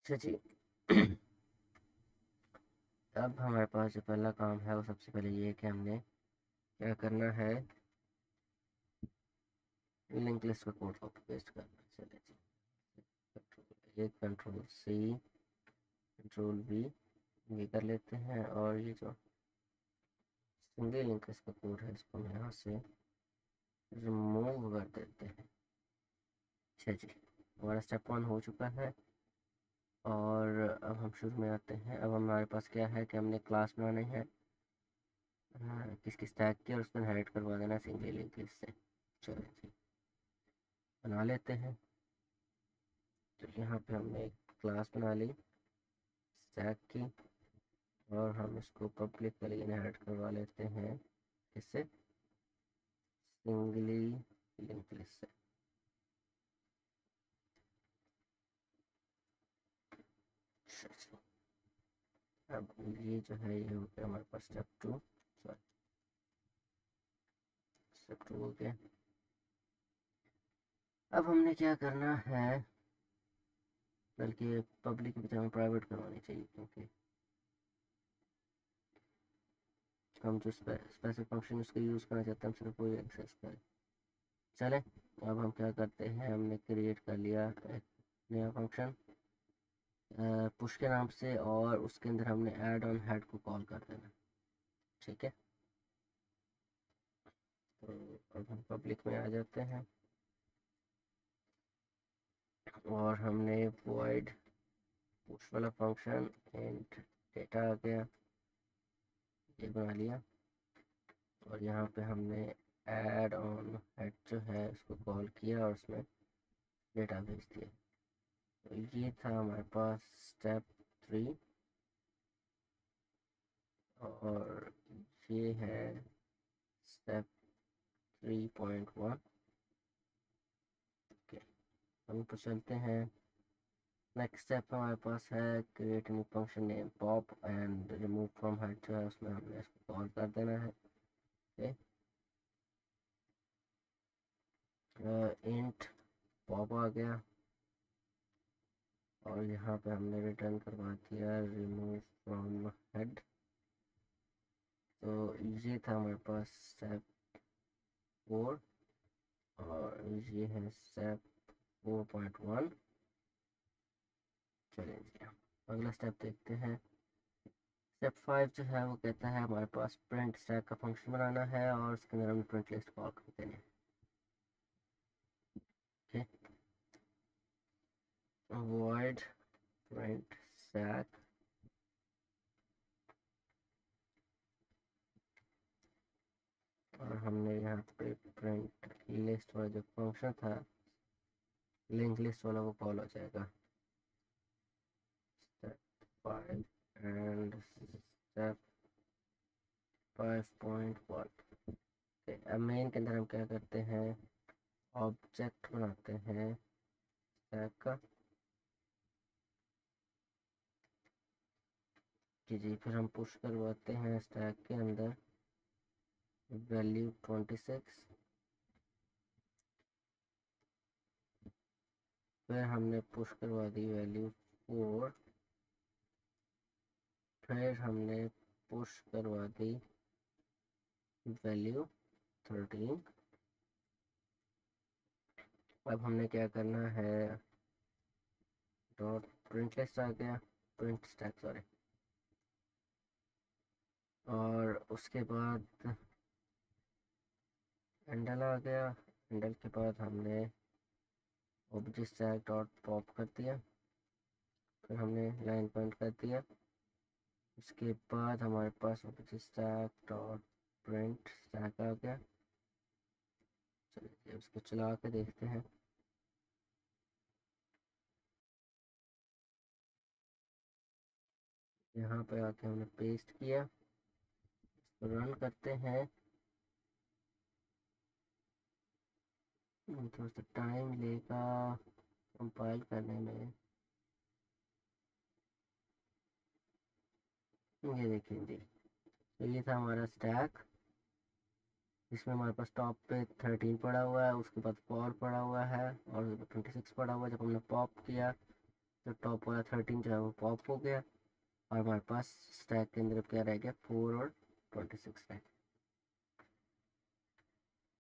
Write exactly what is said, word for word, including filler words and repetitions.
अच्छा जी। अब हमारे पास जो पहला काम है वो सबसे पहले ये है कि हमने क्या करना है, लिंक लिस्ट का कोड कॉपी पेस्ट करना है। चलिए जी, एक कंट्रोल सी कंट्रोल वी ये कर लेते हैं, और ये जो सिंगल लिंक लिस्ट का कोड है इसको हम यहाँ से रिमूव कर देते हैं। अच्छा जी, हमारा स्टेप वन हो चुका है। और अब हम शुरू में आते हैं। अब हमारे पास क्या है कि हमने क्लास बनानी है हाँ, किस किस टैग की, और उसको इनहेरिट करवा देना सिंगल लिंक लिस्ट से। चलिए जी, बना लेते हैं। तो यहाँ पे हमने एक क्लास बना ली स्टैक की, और हम इसको पब्लिक के लिए इनहेरिट करवा लेते हैं इससे, सिंगली लिंक लिस्ट से। अब ये जो है ये हो गया हमारे पास step two, sorry step two हो गया। अब हमने क्या करना है, बल्कि पब्लिक की बजाय प्राइवेट करवानी चाहिए, क्योंकि हम जो स्पेसिफिक फंक्शन उसका यूज़ करना चाहते हैं हम सिर्फ वही एक्सेस करें। चले, अब हम क्या करते हैं, हमने क्रिएट कर लिया एक नया फंक्शन पुश के नाम से, और उसके अंदर हमने ऐड ऑन हेड को कॉल कर देना। ठीक है, तो अब हम पब्लिक में आ जाते हैं, और हमने वॉइड पुश वाला फंक्शन एंड डेटा आ गया, ये बना लिया। और यहाँ पे हमने ऐड ऑन हेड जो है उसको कॉल किया और उसमें डेटा भेज दिया। तो ये था हमारे पास स्टेप थ्री, और ये है step three point one. Okay, हम तो चलते हैं। नेक्स्ट स्टेप हमारे पास है create new function name pop and remove from head जो है उसमें हमने इसको कॉल कर देना है। ओके, इंट पॉप आ गया, और यहाँ पे हमने रिटर्न करवा दिया रिमूव फ्रॉम हेड। तो ये था हमारे पास स्टेप फोर, और ये है स्टेप फोर पॉइंट वन। चलिए जी, अगला स्टेप देखते हैं। स्टेप फाइव जो है वो कहता है हमारे पास प्रिंट स्टैक का फंक्शन बनाना है, और उसके अंदर हमें प्रिंट लिस्ट कॉल कर देनी है। ठीक, वॉइड प्रिंट स्टैक, और हमने यहाँ पे प्रिंट लिस्ट वाला जो फंक्शन था लिंक लिस्ट वाला वो कॉल हो जाएगा। Step five and step five point one. अब मेन के अंदर हम क्या करते हैं, ऑब्जेक्ट बनाते हैं स्टैक का। जी जी, फिर हम पुश करवाते हैं स्टैक के अंदर वैल्यू ट्वेंटी सिक्स। फिर हमने पुश करवा दी वैल्यू फोर। फिर हमने पुश करवा दी वैल्यू थर्टीन। अब हमने क्या करना है, डॉट प्रिंट लिस्ट आ गया, प्रिंट स्टैक सॉरी, और उसके बाद हैंडल आ गया। हैंडल के बाद हमने ऑब्जेक्ट स्टैक डॉट पॉप कर दिया, फिर हमने लाइन पॉइंट कर दिया। उसके बाद हमारे पास object stack dot print stack आ गया। चलिए उसको चला के देखते हैं। यहाँ पे आके हमने पेस्ट किया, इसको रन करते हैं। थोड़ा सा टाइम लेगा कंपाइल करने में। ये देखिए जी, तो ये था हमारा स्टैक, इसमें हमारे पास टॉप पे थर्टीन पड़ा हुआ है, उसके बाद फोर पड़ा हुआ है, और ट्वेंटी सिक्स पड़ा हुआ है। जब हमने पॉप किया तो टॉप वाला थर्टीन जो है वो पॉप हो गया और हमारे पास स्टैक के अंदर क्या रह गया, फोर और ट्वेंटी सिक्स रह गया।